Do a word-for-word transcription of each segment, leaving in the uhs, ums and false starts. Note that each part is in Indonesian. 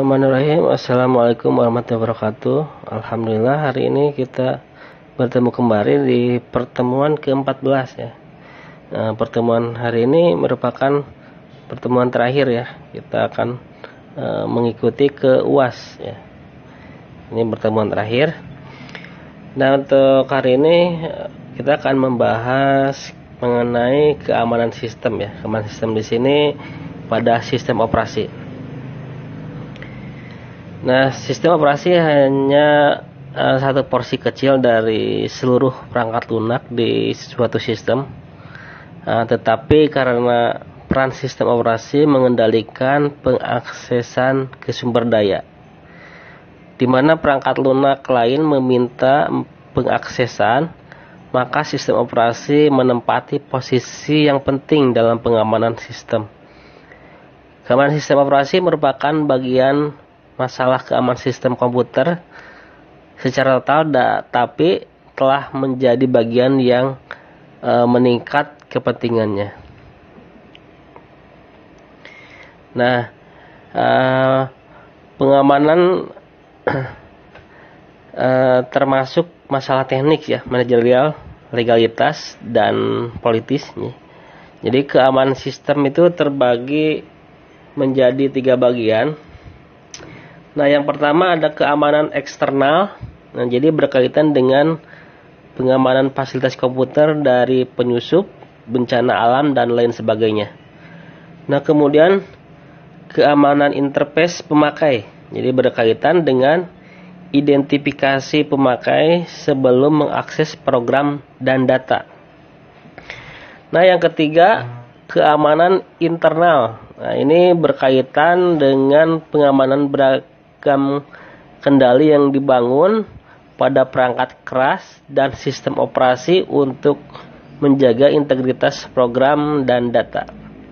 Bismillahirrahmanirrahim. Assalamualaikum warahmatullahi wabarakatuh. Alhamdulillah hari ini kita bertemu kembali di pertemuan ke empat belas ya. Nah, pertemuan hari ini merupakan pertemuan terakhir ya. Kita akan uh, mengikuti ke U A S ya. Ini pertemuan terakhir. Nah, untuk hari ini kita akan membahas mengenai keamanan sistem ya. Keamanan sistem di sini pada sistem operasi. Nah, sistem operasi hanya uh, satu porsi kecil dari seluruh perangkat lunak di suatu sistem. Uh, tetapi karena peran sistem operasi mengendalikan pengaksesan ke sumber daya, di mana perangkat lunak lain meminta pengaksesan, maka sistem operasi menempati posisi yang penting dalam pengamanan sistem. Keamanan sistem operasi merupakan bagian masalah keamanan sistem komputer secara total, tapi telah menjadi bagian yang e, meningkat kepentingannya. Nah, e, pengamanan e, termasuk masalah teknik ya, manajerial, legalitas, dan politis. Jadi keamanan sistem itu terbagi menjadi tiga bagian. Nah, yang pertama ada keamanan eksternal. Nah, jadi berkaitan dengan pengamanan fasilitas komputer dari penyusup, bencana alam, dan lain sebagainya. Nah, kemudian keamanan interface pemakai. Jadi berkaitan dengan identifikasi pemakai sebelum mengakses program dan data. Nah, yang ketiga keamanan internal. Nah, ini berkaitan dengan pengamanan beragam kendali yang dibangun pada perangkat keras dan sistem operasi untuk menjaga integritas program dan data.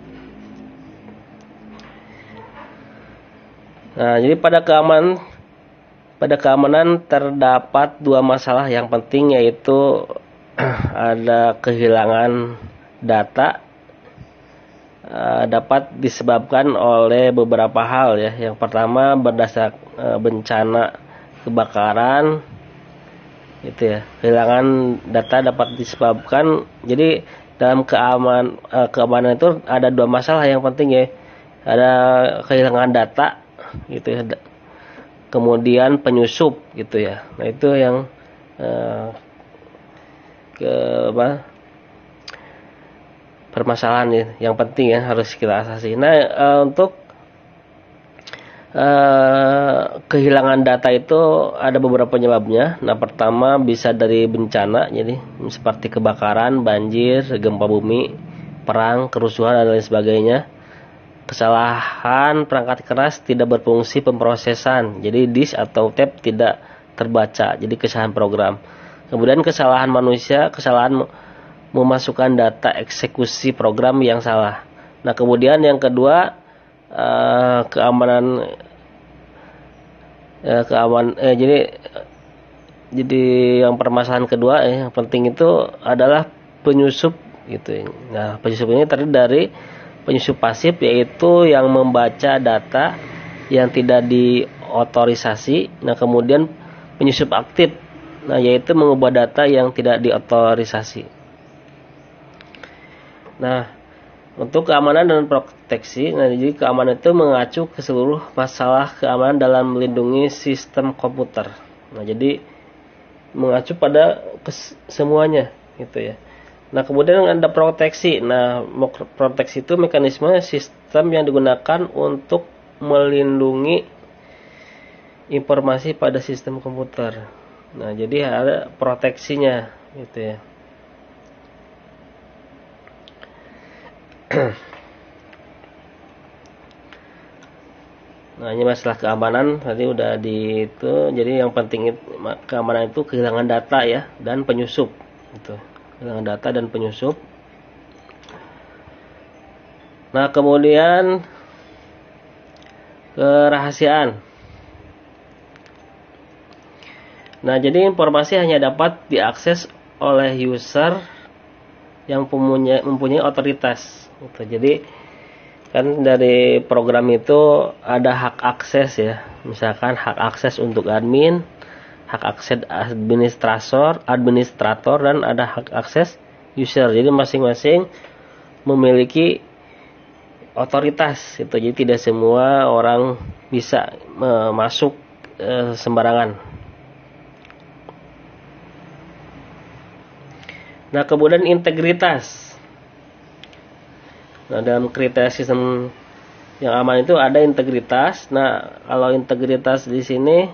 Nah, jadi pada keamanan pada keamanan terdapat dua masalah yang penting, yaitu ada kehilangan data Uh, dapat disebabkan oleh beberapa hal ya. Yang pertama berdasar uh, bencana kebakaran itu ya. Kehilangan data dapat disebabkan. Jadi dalam keamanan uh, keamanan itu ada dua masalah yang penting ya. Ada kehilangan data gitu ya. Kemudian penyusup gitu ya. Nah, itu yang uh, ke apa? permasalahan ya, yang penting ya harus kita atasi. Nah, e, untuk e, kehilangan data itu ada beberapa penyebabnya. Nah, pertama bisa dari bencana, jadi seperti kebakaran, banjir, gempa bumi, perang, kerusuhan, dan lain sebagainya. Kesalahan perangkat keras tidak berfungsi pemrosesan, jadi disk atau tape tidak terbaca, jadi kesalahan program. Kemudian kesalahan manusia, kesalahan memasukkan data eksekusi program yang salah. Nah, kemudian yang kedua eh, keamanan eh, keaman eh, jadi jadi yang permasalahan kedua eh, yang penting itu adalah penyusup gitu. Nah, penyusup ini terdiri dari penyusup pasif, yaitu yang membaca data yang tidak diotorisasi. Nah, kemudian penyusup aktif, nah yaitu mengubah data yang tidak diotorisasi. Nah, untuk keamanan dan proteksi, nah jadi keamanan itu mengacu ke seluruh masalah keamanan dalam melindungi sistem komputer. Nah, jadi mengacu pada semuanya gitu ya. Nah, kemudian ada proteksi. Nah, proteksi itu mekanisme sistem yang digunakan untuk melindungi informasi pada sistem komputer. Nah, jadi ada proteksinya gitu ya. Nah, ini masalah keamanan tadi udah di itu. Jadi yang penting itu, keamanan itu kehilangan data ya, dan penyusup itu. Kehilangan data dan penyusup. Nah, kemudian kerahasiaan. Nah, jadi informasi hanya dapat diakses oleh user yang mempunyai, mempunyai otoritas. Gitu. Jadi Kan dari program itu ada hak akses ya, misalkan hak akses untuk admin, hak akses administrator, administrator dan ada hak akses user. Jadi masing-masing memiliki otoritas itu. Jadi tidak semua orang bisa e, masuk e, sembarangan. Nah, kemudian integritas. Nah, dalam kriteria sistem yang aman itu ada integritas. Nah, kalau integritas di sini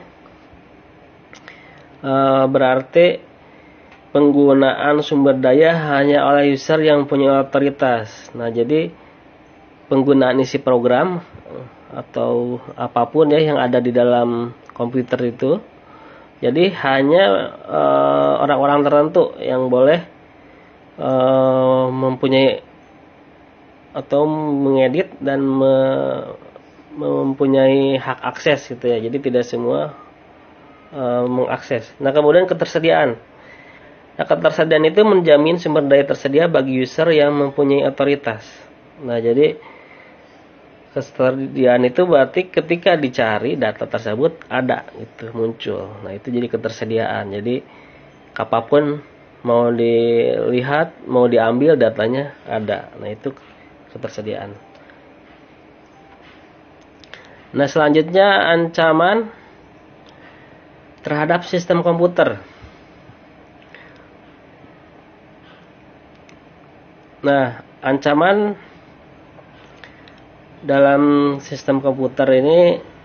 e, berarti penggunaan sumber daya hanya oleh user yang punya otoritas. Nah, jadi penggunaan isi program atau apapun ya yang ada di dalam komputer itu, jadi hanya e, orang-orang tertentu yang boleh e, mempunyai atau mengedit dan me, mempunyai hak akses gitu ya. Jadi tidak semua e, mengakses. Nah, kemudian ketersediaan. Nah, ketersediaan itu menjamin sumber daya tersedia bagi user yang mempunyai otoritas. Nah, jadi ketersediaan itu berarti ketika dicari data tersebut ada gitu, muncul. Nah, itu jadi ketersediaan. Jadi apapun mau dilihat, mau diambil datanya ada. Nah, itu ketersediaan. Nah, selanjutnya ancaman terhadap sistem komputer. Nah, ancaman dalam sistem komputer ini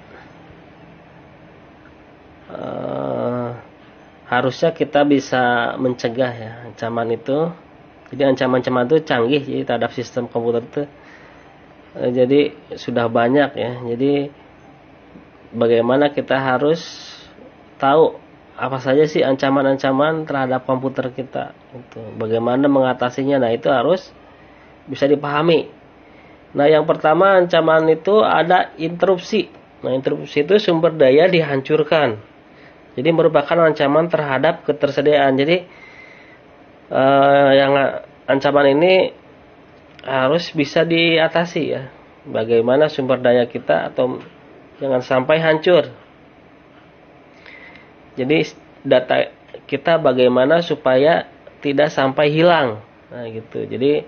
uh, harusnya kita bisa mencegah ya ancaman itu. Jadi ancaman-ancaman itu canggih jadi terhadap sistem komputer itu. Uh, jadi sudah banyak ya. Jadi bagaimana kita harus tahu apa saja sih ancaman-ancaman terhadap komputer kita. Itu. Bagaimana mengatasinya? Nah, itu harus bisa dipahami. Nah, yang pertama ancaman itu ada interupsi. Nah, interupsi itu sumber daya dihancurkan. Jadi merupakan ancaman terhadap ketersediaan. Jadi eh, yang ancaman ini harus bisa diatasi ya. Bagaimana sumber daya kita atau jangan sampai hancur. Jadi data kita bagaimana supaya tidak sampai hilang. Nah, gitu. Jadi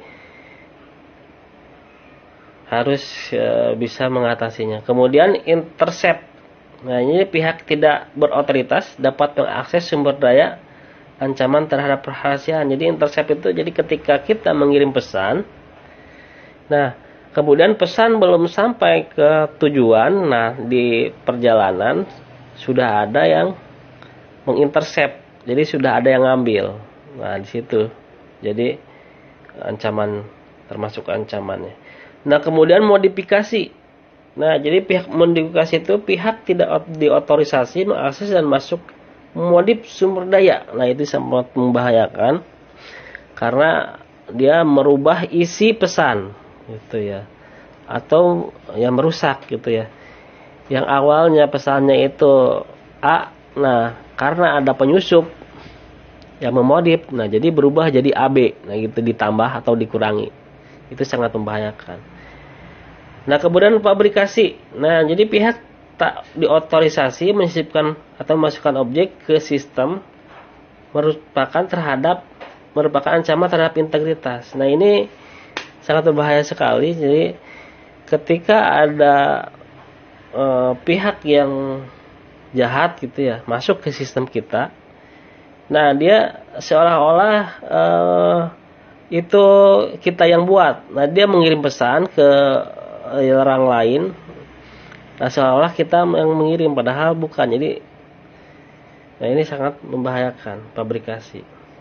harus e, bisa mengatasinya. Kemudian intercept. Nah, ini pihak tidak berotoritas dapat mengakses sumber daya ancaman terhadap rahasiaan. Jadi intercept itu jadi ketika kita mengirim pesan. Nah, kemudian pesan belum sampai ke tujuan. Nah, di perjalanan sudah ada yang mengintercept. Jadi sudah ada yang ngambil. Nah, di situ. Jadi ancaman termasuk ancamannya. Nah, kemudian modifikasi. Nah, jadi pihak modifikasi itu pihak tidak diotorisasi mengakses dan masuk modif sumber daya. Nah, itu sangat membahayakan karena dia merubah isi pesan gitu ya. Atau yang merusak gitu ya. Yang awalnya pesannya itu A, nah karena ada penyusup yang memodif, nah jadi berubah jadi A B, nah gitu ditambah atau dikurangi. Itu sangat membahayakan. Nah, kemudian fabrikasi. Nah, jadi pihak tak diotorisasi menyisipkan atau memasukkan objek ke sistem merupakan terhadap merupakan ancaman terhadap integritas. Nah, ini sangat berbahaya sekali. Jadi ketika ada e, pihak yang jahat gitu ya masuk ke sistem kita, nah dia seolah-olah e, itu kita yang buat. Nah, dia mengirim pesan ke orang lain. Nah, seolah-olah kita yang mengirim padahal bukan. Jadi nah ini sangat membahayakan fabrikasi.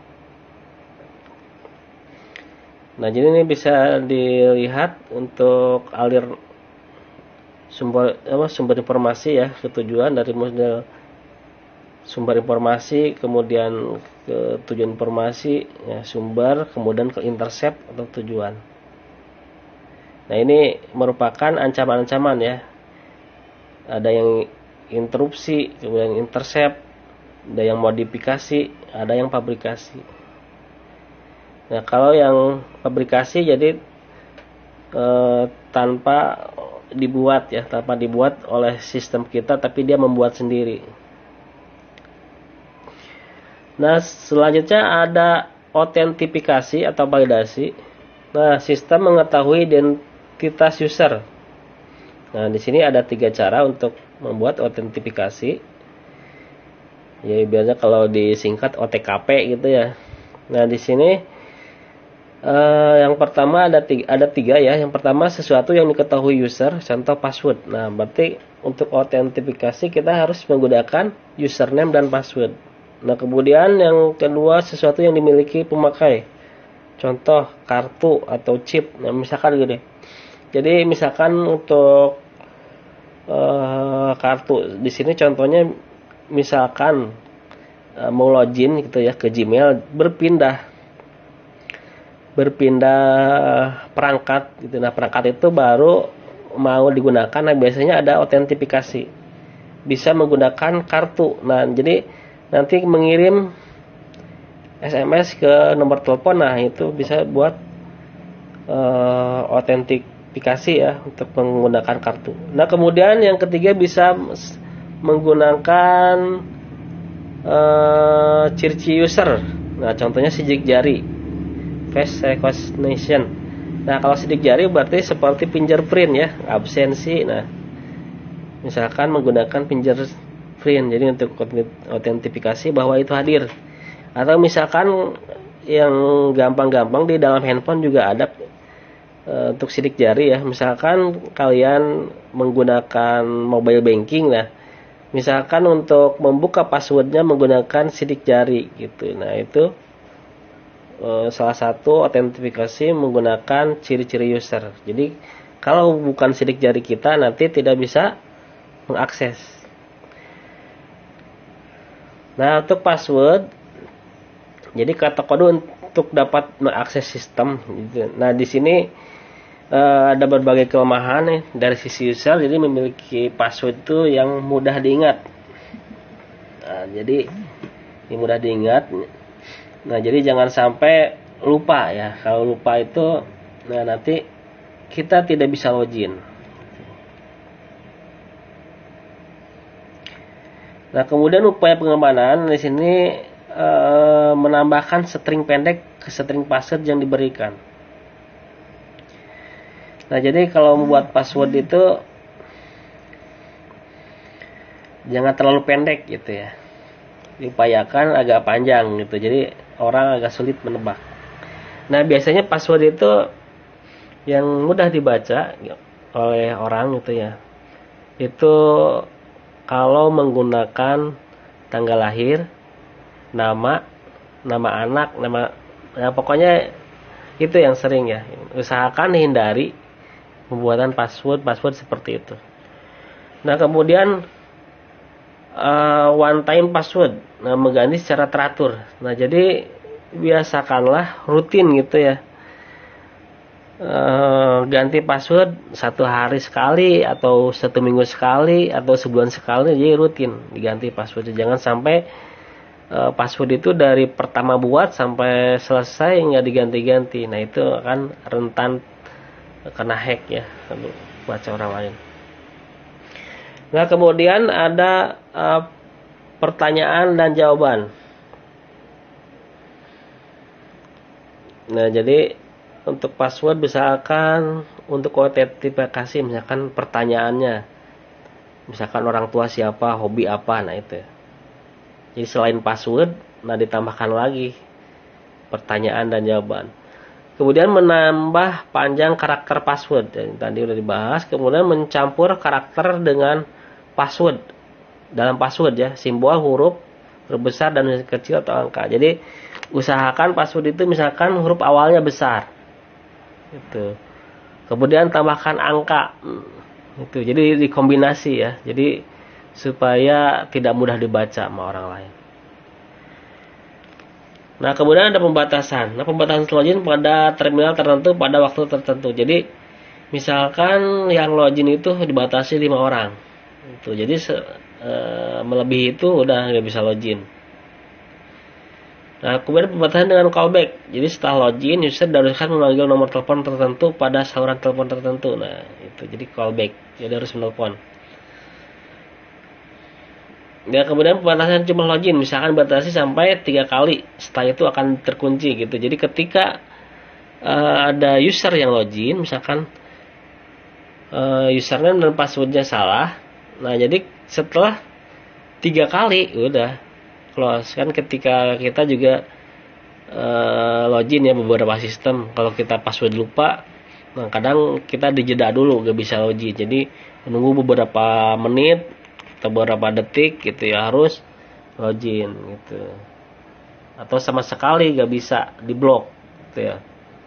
Nah, jadi ini bisa dilihat untuk alir sumber apa sumber informasi ya, ketujuan dari model sumber informasi, kemudian ke tujuan informasi ya, sumber, kemudian ke intercept atau tujuan. Nah, ini merupakan ancaman-ancaman ya. Ada yang interupsi, kemudian intercept, ada yang modifikasi, ada yang fabrikasi. Nah, kalau yang fabrikasi jadi eh, tanpa dibuat ya, tanpa dibuat oleh sistem kita, tapi dia membuat sendiri. Nah, selanjutnya ada autentifikasi atau validasi. Nah, sistem mengetahui identitas user. Nah, di sini ada tiga cara untuk membuat autentifikasi. Ya, biasanya kalau disingkat O T K P gitu ya. Nah, di sini eh, yang pertama ada tiga, ada tiga ya. Yang pertama sesuatu yang diketahui user, contoh password. Nah, berarti untuk autentifikasi kita harus menggunakan username dan password. Nah, kemudian yang kedua sesuatu yang dimiliki pemakai, contoh kartu atau chip. Nah, misalkan gini. Jadi misalkan untuk eh, kartu di sini contohnya, misalkan uh, mau login gitu ya ke Gmail, berpindah berpindah perangkat gitu. Nah, perangkat itu baru mau digunakan. Nah, biasanya ada autentifikasi, bisa menggunakan kartu. Nah, jadi nanti mengirim S M S ke nomor telepon. Nah, itu bisa buat uh, autentifikasi ya untuk menggunakan kartu. Nah, kemudian yang ketiga bisa menggunakan uh, ciri-ciri user. Nah, contohnya sidik jari, face recognition. Nah, kalau sidik jari berarti seperti fingerprint ya, absensi. Nah, misalkan menggunakan fingerprint, jadi untuk autentifikasi bahwa itu hadir. Atau misalkan yang gampang-gampang di dalam handphone juga ada uh, untuk sidik jari ya. Misalkan kalian menggunakan mobile banking, nah misalkan untuk membuka passwordnya menggunakan sidik jari gitu. Nah, itu e, salah satu autentifikasi menggunakan ciri-ciri user. Jadi kalau bukan sidik jari kita nanti tidak bisa mengakses. Nah, untuk password, jadi kata kode untuk dapat mengakses sistem gitu. Nah, di sini Uh, ada berbagai kelemahan nih dari sisi user. Jadi memiliki password itu yang mudah diingat. Nah, jadi ini mudah diingat. Nah, jadi jangan sampai lupa ya. Kalau lupa itu, nah nanti kita tidak bisa login. Nah, kemudian upaya pengamanan di sini uh, menambahkan string pendek ke string password yang diberikan. Nah, jadi kalau membuat password itu jangan terlalu pendek gitu ya. Diupayakan agak panjang gitu. Jadi orang agak sulit menebak. Nah, biasanya password itu yang mudah dibaca oleh orang gitu ya. Itu kalau menggunakan tanggal lahir, nama, nama anak, nama, nah pokoknya itu yang sering ya. Usahakan hindari pembuatan password password seperti itu. Nah, kemudian uh, one time password, nah mengganti secara teratur. Nah, jadi biasakanlah rutin gitu ya, uh, ganti password satu hari sekali atau satu minggu sekali atau sebulan sekali. Jadi rutin diganti password. Jangan sampai uh, password itu dari pertama buat sampai selesai nggak diganti-ganti. Nah, itu akan rentan kena hack ya, baca orang lain. Nah, kemudian ada uh, pertanyaan dan jawaban. Nah, jadi untuk password misalkan untuk autentifikasi, misalkan pertanyaannya, misalkan orang tua siapa, hobi apa, nah itu. Jadi selain password, nah ditambahkan lagi pertanyaan dan jawaban. Kemudian menambah panjang karakter password, yang tadi udah dibahas. Kemudian mencampur karakter dengan password dalam password ya, simbol, huruf, huruf besar dan huruf kecil atau angka. Jadi usahakan password itu misalkan huruf awalnya besar, itu. Kemudian tambahkan angka, itu. Jadi dikombinasi ya. Jadi supaya tidak mudah dibaca sama orang lain. Nah, kemudian ada pembatasan. Nah, pembatasan login pada terminal tertentu pada waktu tertentu. Jadi, misalkan yang login itu dibatasi lima orang. Itu. Jadi, se, e, melebihi itu udah nggak bisa login. Nah, kemudian pembatasan dengan callback. Jadi setelah login, user diharuskan memanggil nomor telepon tertentu pada saluran telepon tertentu. Nah, itu jadi callback. Jadi harus menelpon. Ya, kemudian pembatasan jumlah login, misalkan batasi sampai tiga kali. Setelah itu akan terkunci gitu. Jadi ketika uh, ada user yang login, misalkan uh, username dan passwordnya salah. Nah, jadi setelah tiga kali udah close. Kan ketika kita juga uh, login ya beberapa sistem, kalau kita password lupa, nah kadang kita dijeda dulu gak bisa login, jadi menunggu beberapa menit atau beberapa detik gitu ya, harus login gitu, atau sama sekali gak bisa diblok gitu ya.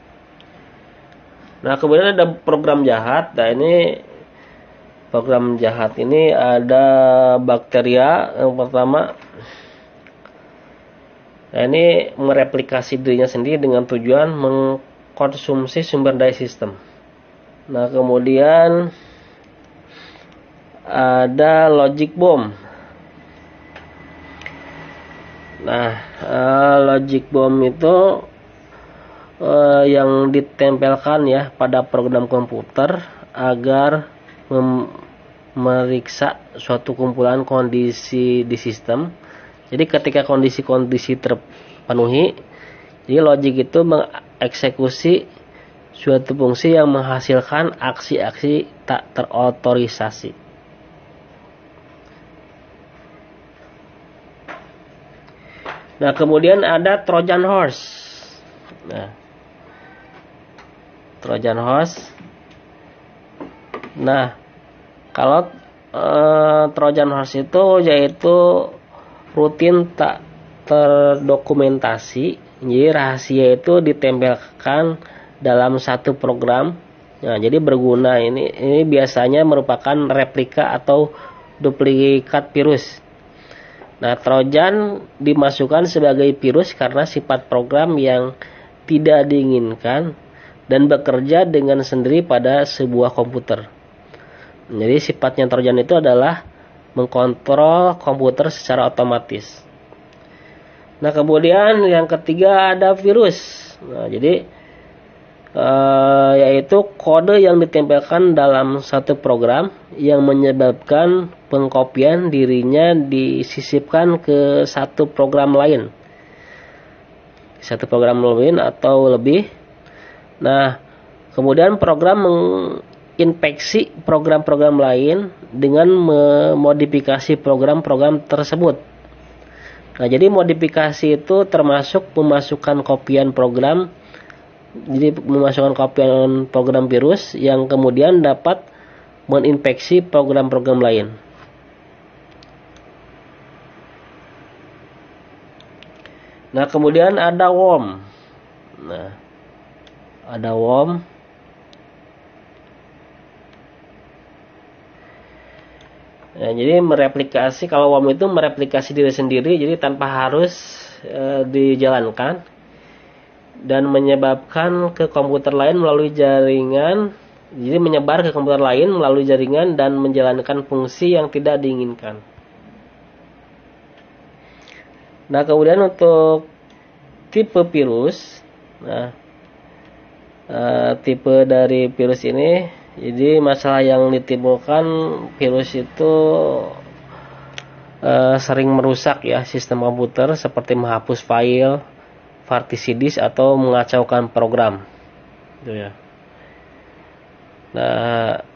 Nah, kemudian ada program jahat. Nah, ini program jahat ini ada bakteria yang pertama. Nah, ini mereplikasi dirinya sendiri dengan tujuan mengkonsumsi sumber daya sistem. Nah, kemudian ada logic bomb. Nah, uh, logic bomb itu uh, yang ditempelkan ya pada program komputer agar memeriksa suatu kumpulan kondisi di sistem. Jadi ketika kondisi-kondisi terpenuhi, jadi logic itu mengeksekusi suatu fungsi yang menghasilkan aksi-aksi tak terotorisasi. Nah, kemudian ada Trojan horse. Nah, Trojan horse. Nah, kalau eh, Trojan horse itu yaitu rutin tak terdokumentasi, jadi rahasia itu ditempelkan dalam satu program. Nah, jadi berguna ini ini biasanya merupakan replika atau duplikat virus. Nah, Trojan dimasukkan sebagai virus karena sifat program yang tidak diinginkan dan bekerja dengan sendiri pada sebuah komputer. Jadi sifatnya Trojan itu adalah mengkontrol komputer secara otomatis. Nah, kemudian yang ketiga ada virus. Nah, jadi eh, yaitu kode yang ditempelkan dalam satu program yang menyebabkan pengkopian dirinya disisipkan ke satu program lain, satu program lain atau lebih. Nah, kemudian program menginfeksi program-program lain dengan memodifikasi program-program tersebut. Nah, jadi modifikasi itu termasuk memasukkan kopian program, jadi memasukkan kopian program virus yang kemudian dapat menginfeksi program-program lain. Nah, kemudian ada worm. Nah, ada worm. Nah, jadi mereplikasi, kalau worm itu mereplikasi diri sendiri, jadi tanpa harus e, dijalankan, dan menyebabkan ke komputer lain melalui jaringan, jadi menyebar ke komputer lain melalui jaringan dan menjalankan fungsi yang tidak diinginkan. Nah, kemudian untuk tipe virus, nah e, tipe dari virus ini, jadi masalah yang ditimbulkan virus itu e, sering merusak ya sistem komputer, seperti menghapus file, partisi disk, atau mengacaukan program. Gitu ya. Nah,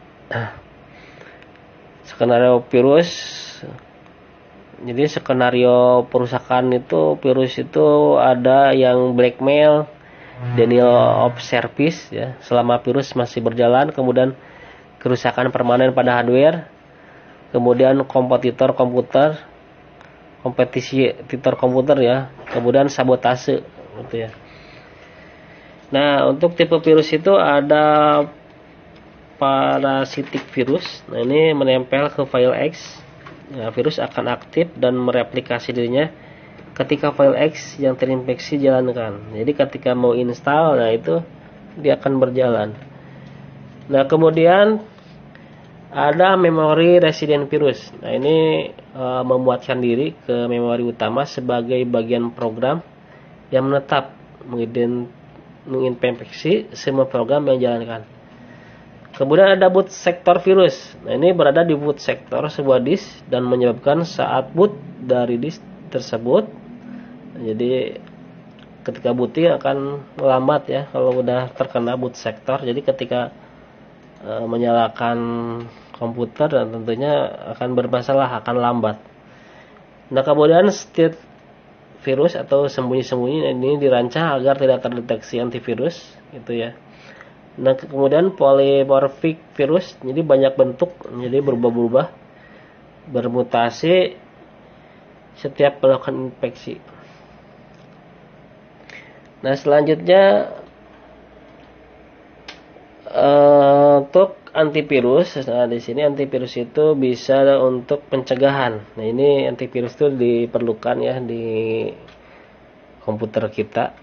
skenario virus, jadi skenario perusakan itu virus itu ada yang blackmail, denial of service ya, selama virus masih berjalan, kemudian kerusakan permanen pada hardware, kemudian kompetitor komputer, kompetisi titor komputer ya, kemudian sabotase gitu ya. Nah, untuk tipe virus itu ada parasitic virus. Nah, ini menempel ke file X. Ya, virus akan aktif dan mereplikasi dirinya ketika file X yang terinfeksi jalankan. Jadi ketika mau install, nah itu dia akan berjalan. Nah, kemudian ada memori resident virus. Nah, ini e, memuatkan diri ke memori utama sebagai bagian program yang menetap menginfeksi semua program yang dijalankan. Kemudian ada boot sektor virus. Nah, ini berada di boot sektor sebuah disk dan menyebabkan saat boot dari disk tersebut. Jadi ketika booting akan lambat ya kalau udah terkena boot sektor. Jadi ketika e, menyalakan komputer dan tentunya akan bermasalah, akan lambat. Nah, kemudian state virus atau sembunyi-sembunyi ini dirancang agar tidak terdeteksi antivirus gitu ya. Nah, kemudian polymorphic virus, jadi banyak bentuk, jadi berubah-ubah, bermutasi setiap melakukan infeksi. Nah, selanjutnya uh, untuk antivirus. Nah, di sini antivirus itu bisa untuk pencegahan. Nah, ini antivirus itu diperlukan ya di komputer kita.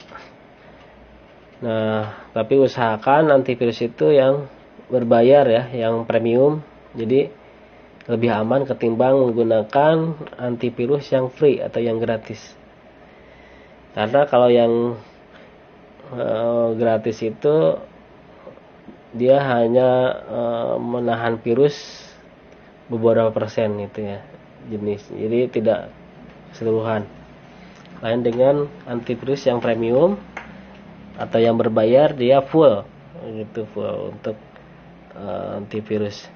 Nah, tapi usahakan antivirus itu yang berbayar ya, yang premium. Jadi lebih aman ketimbang menggunakan antivirus yang free atau yang gratis. Karena kalau yang uh, gratis itu dia hanya uh, menahan virus beberapa persen itu ya jenis. Jadi tidak keseluruhan. Lain dengan antivirus yang premium atau yang berbayar, dia full gitu, full untuk uh, antivirus.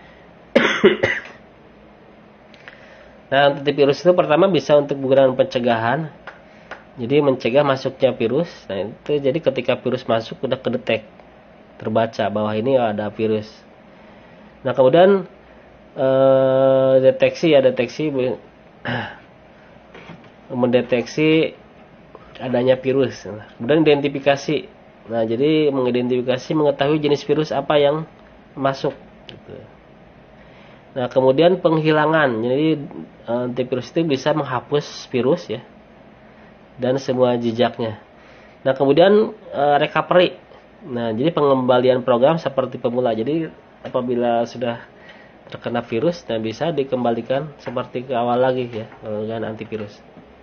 Nah, antivirus itu pertama bisa untuk menggunakan pencegahan, jadi mencegah masuknya virus. Nah, itu jadi ketika virus masuk udah kedetek, terbaca bahwa ini ada virus. Nah, kemudian uh, deteksi ya deteksi mendeteksi adanya virus. Nah, kemudian identifikasi. Nah, jadi mengidentifikasi, mengetahui jenis virus apa yang masuk. Gitu. Nah, kemudian penghilangan. Jadi antivirus itu bisa menghapus virus ya dan semua jejaknya. Nah, kemudian recovery. Nah, jadi pengembalian program seperti pemula. Jadi apabila sudah terkena virus, nah bisa dikembalikan seperti ke awal lagi ya dengan antivirus.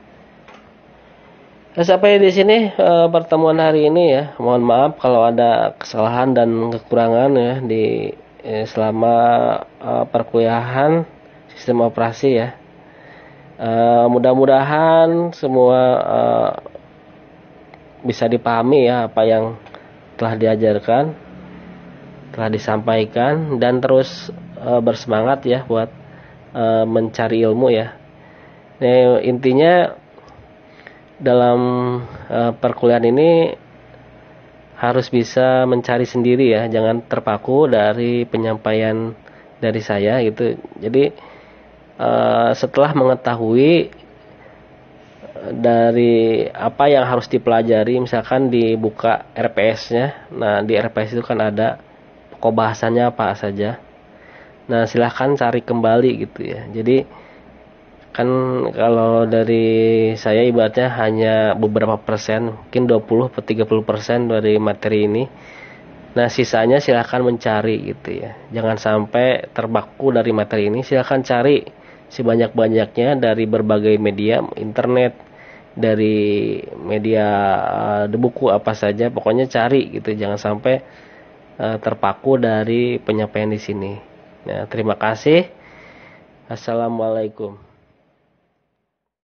Nah, sampai di sini e, pertemuan hari ini ya. Mohon maaf kalau ada kesalahan dan kekurangan ya di e, selama e, perkuliahan sistem operasi ya. E, mudah-mudahan semua e, bisa dipahami ya apa yang telah diajarkan, telah disampaikan, dan terus e, bersemangat ya buat e, mencari ilmu ya. Nah, intinya dalam uh, perkuliahan ini harus bisa mencari sendiri ya, jangan terpaku dari penyampaian dari saya gitu. Jadi uh, setelah mengetahui dari apa yang harus dipelajari, misalkan dibuka R P S-nya. Nah, di R P S itu kan ada pokok bahasannya apa saja. Nah, silahkan cari kembali gitu ya. Jadi kan kalau dari saya ibaratnya hanya beberapa persen, mungkin dua puluh atau tiga puluh persen dari materi ini. Nah, sisanya silahkan mencari gitu ya. Jangan sampai terbaku dari materi ini. Silahkan cari sebanyak-banyaknya dari berbagai media, internet, dari media uh, buku apa saja. Pokoknya cari gitu. Jangan sampai uh, terpaku dari penyampaian di sini. Nah, terima kasih. Assalamualaikum.